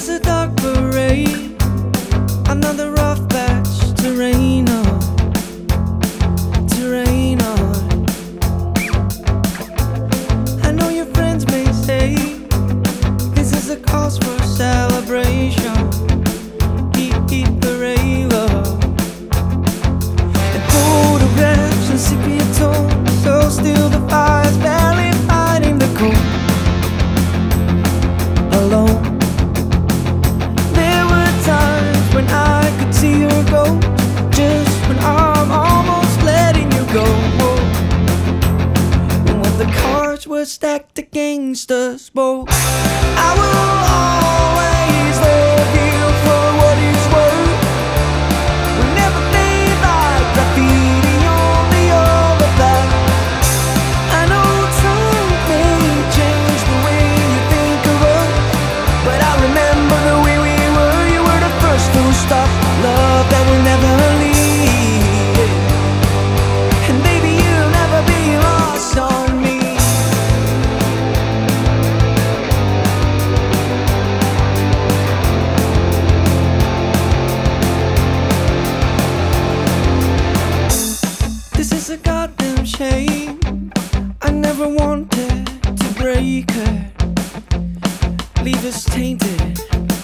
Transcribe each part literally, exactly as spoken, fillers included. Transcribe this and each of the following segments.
is a dark parade, another rough patch to rain on, to rain on. I know your friends may say this is a cause for celebration. Keep, keep the rain low. And photographs and sepia tones, so still the fire's barely fighting the cold. Alone. There were times when I could see your ghost, just when I'm almost letting you go. And when the cards were stacked against us both, I will always love you for what it's worth. We'll never fade like graffiti on the overpass. I know time may change the way you think of us, but I remember the way we were. You were the first to stop love that will never leave. And baby, you'll never be lost on me. This is a goddamn shame. I never wanted to break her, leave us tainted.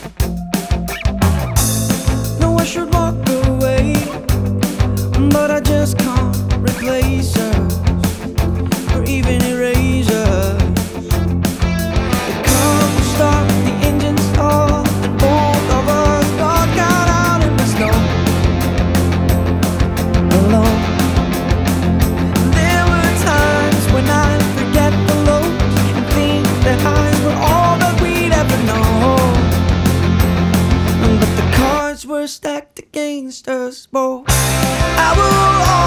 No, I should walk away, but I just can't replace her, or even erase her. It comes start, the engine stalled, and both of us got caught out in the snow, alone. There were times when I forget the lows and think that highs were all that we'd ever know. But the cards were stacked against us both. I will